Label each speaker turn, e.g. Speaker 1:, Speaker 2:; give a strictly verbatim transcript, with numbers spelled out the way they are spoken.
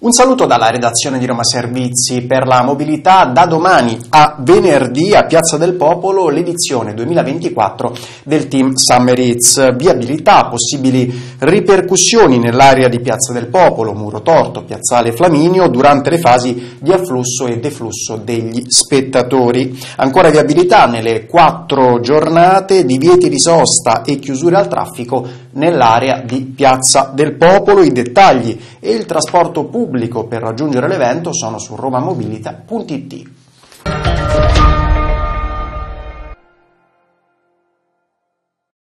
Speaker 1: Un saluto dalla redazione di Roma Servizi. Per la mobilità da domani a venerdì a Piazza del Popolo l'edizione duemilaventiquattro del Team Summer Hits. Viabilità, possibili ripercussioni nell'area di Piazza del Popolo, Muro Torto, Piazzale Flaminio durante le fasi di afflusso e deflusso degli spettatori. Ancora viabilità nelle quattro giornate, divieti di sosta e chiusure al traffico nell'area di Piazza del Popolo. I dettagli e il trasporto pubblico per raggiungere l'evento sono su romamobilita punto it.